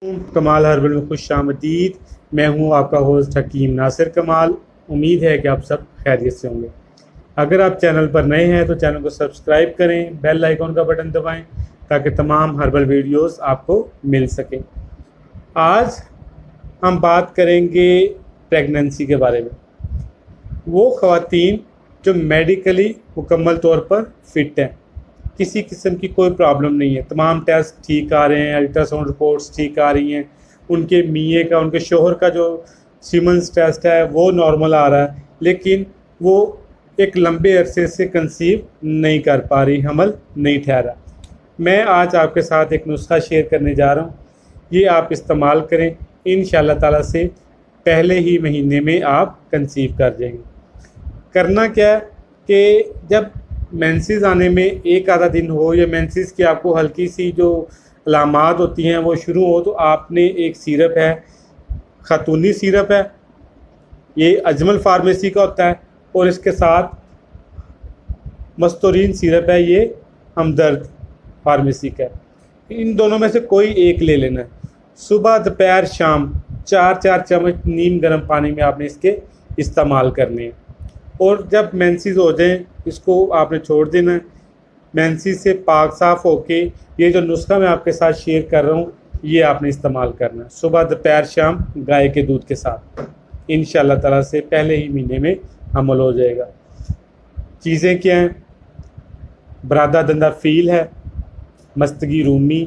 कमाल हर्बल में खुश आमदीद। मैं हूं आपका होस्ट हकीम नासिर कमाल। उम्मीद है कि आप सब खैरियत से होंगे। अगर आप चैनल पर नए हैं तो चैनल को सब्सक्राइब करें, बेल आइकॉन का बटन दबाएं ताकि तमाम हर्बल वीडियोस आपको मिल सकें। आज हम बात करेंगे प्रेगनेंसी के बारे में। वो ख़वातीन जो मेडिकली मुकम्मल तौर पर फिट हैं, किसी किस्म की कोई प्रॉब्लम नहीं है, तमाम टेस्ट ठीक आ रहे हैं, अल्ट्रासाउंड रिपोर्ट्स ठीक आ रही हैं, उनके मियाँ का, उनके शोहर का जो सीमेंस टेस्ट है वो नॉर्मल आ रहा है, लेकिन वो एक लंबे अरसे से कंसीव नहीं कर पा रही, हमल नहीं ठहरा। मैं आज आपके साथ एक नुस्खा शेयर करने जा रहा हूँ। ये आप इस्तेमाल करें, इंशाअल्लाह ताला से पहले ही महीने में आप कंसीव कर जाएंगे। करना क्या है कि जब मेंसेस आने में एक आधा दिन हो या मेंसेस की आपको हल्की सी जो अलामात होती हैं वो शुरू हो, तो आपने एक सिरप है, खातूनी सिरप है, ये अजमल फार्मेसी का होता है, और इसके साथ मस्तूरीन सिरप है, ये हमदर्द फार्मेसी का है। इन दोनों में से कोई एक ले लेना है। सुबह दोपहर शाम 4-4 चम्मच नीम गर्म पानी में आपने इसके इस्तेमाल करने हैं, और जब मेंसेस हो जाएं इसको आपने छोड़ देना है। मेंसेस से पाक साफ़ होके ये जो नुस्खा मैं आपके साथ शेयर कर रहा हूँ ये आपने इस्तेमाल करना है सुबह दोपहर शाम गाय के दूध के साथ। इंशाअल्लाह ताला से पहले ही महीने में हमल हो जाएगा। चीज़ें क्या हैं? बरादा दंदा फील है, मस्तगी रूमी,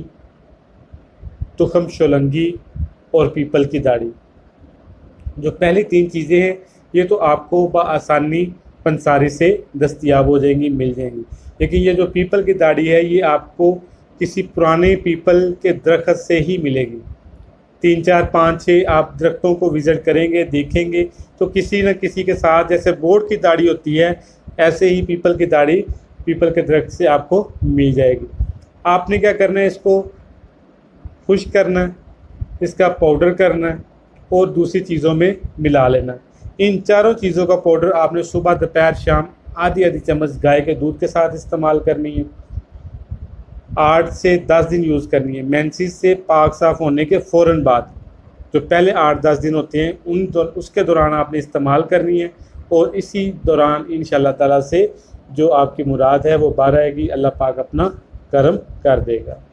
तुखम शोलंगी और पीपल की दाढ़ी। जो पहली 3 चीज़ें हैं ये तो आपको बआसानी पंसारी से दस्तयाब हो जाएंगी, मिल जाएंगी। लेकिन ये जो पीपल की दाढ़ी है ये आपको किसी पुराने पीपल के दरख्त से ही मिलेगी। 3, 4, 5, 6 आप दरख्तों को विज़िट करेंगे, देखेंगे तो किसी न किसी के साथ, जैसे बोर्ड की दाढ़ी होती है ऐसे ही पीपल की दाढ़ी पीपल के दरख्त से आपको मिल जाएगी। आपने क्या करना है, इसको खुश्क करना है, इसका पाउडर करना है और दूसरी चीज़ों में मिला लेना है। इन चारों चीज़ों का पाउडर आपने सुबह दोपहर शाम आधी चम्मच गाय के दूध के साथ इस्तेमाल करनी है। 8 से 10 दिन यूज़ करनी है। मेंसेस से पाक साफ़ होने के फ़ौरन बाद जो पहले 8-10 दिन होते हैं उसके दौरान आपने इस्तेमाल करनी है, और इसी दौरान इंशाअल्लाह ताला से जो आपकी मुराद है वो बार आएगी। अल्लाह पाक अपना करम कर देगा।